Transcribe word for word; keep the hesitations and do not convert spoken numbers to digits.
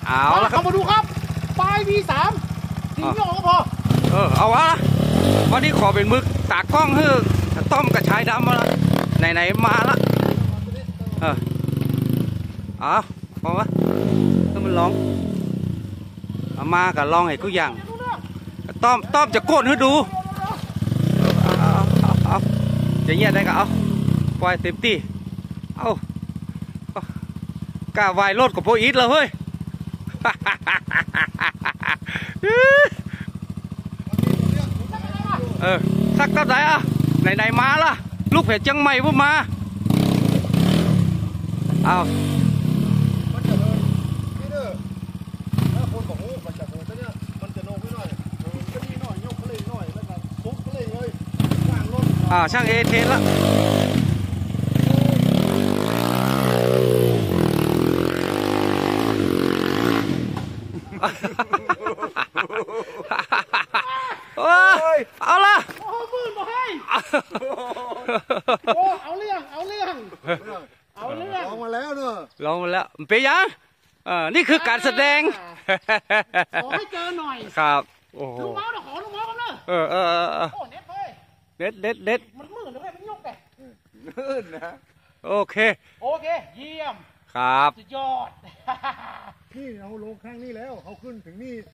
เอาละครับเอามาดูครับปลายวีสามทิ้งโยกก็พอเออเอาวะวันนี้ขอเป็นมึกตากล้องเฮ้ต้มกระชายดำมาละไหนๆมาละเออเอาพอวะถ้ามันร้องเอามากับลองให้กูอย่างต้อมต้อมจะโกนให้ดูเอาเอาเอาจะเงียบได้ก็เอาปล่อยเต็มที่เอากล้าวายรถกับโพอีทเลยเฮ้ยเออสักตับไหนอ่ะไหนๆมาล่ะลูกเพจจังใหม่พวกมาเอามันจะเลยนี่เด้อถ้าคนบอกโอ้มันจะเลยเนี่ยมันจะโนกไม่หน่อยก็นี่หน่อยโยกก็เลยหน่อยแล้วก็ทุบก็เลยเลยช่างรถอ่าช่างเอเทนละโอ้ยเอาละโอ้ปืนมาให้โอ้เอาเรื่องเอาเรื่องเอาเรื่องลองมาแล้วเนอะลองมาแล้วเป็นยังเออนี่คือการแสดงขอให้เจอหน่อยครับโอ้โหลูกเมาส์เดี๋ยวขอลูกเมาส์กันเนอะเออเออเออโอ้เน็ตเลยเด็ดเด็ดเด็ดมันมืดเลยมันยกเลยมืดนะโอเคโอเคเยี่ยมครับสุดยอดนี่เราลงข้างนี้แล้วเขาขึ้นถึงนี่